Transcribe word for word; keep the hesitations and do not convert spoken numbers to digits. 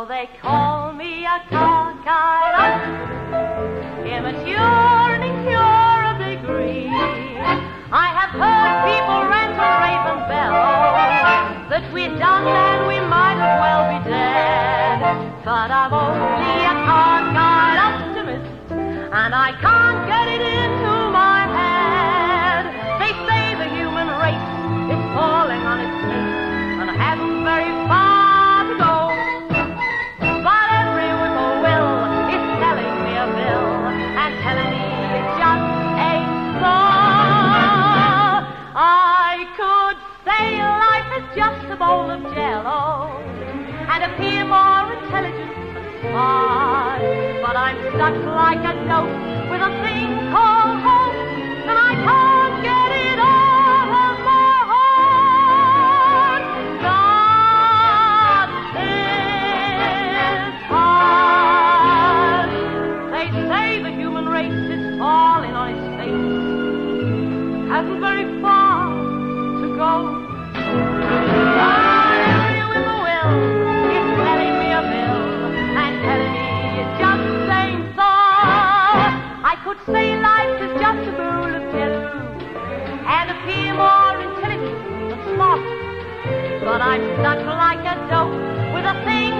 So they call me a cockeyed, immature and incurably green. I have heard people rant and rave and bellow that we're done and we might as well be dead. But I'm only a cockeyed optimist, and I can't get it into my head. They say the human race is falling on its feet and hasn't very far to go. But every whippoorwill is telling me a bill and telling me it just ain't so. I could say life is just a bowl of jello and appear more intelligent and smart, but I'm stuck like a note with a thing called hope, and I can't get it out of my heart. God is hard. They say the human race is falling on its face, hasn't very far to go. Say life is just a bowl of jello and appear more intelligent and smart, but I'm stuck like a dope with a thing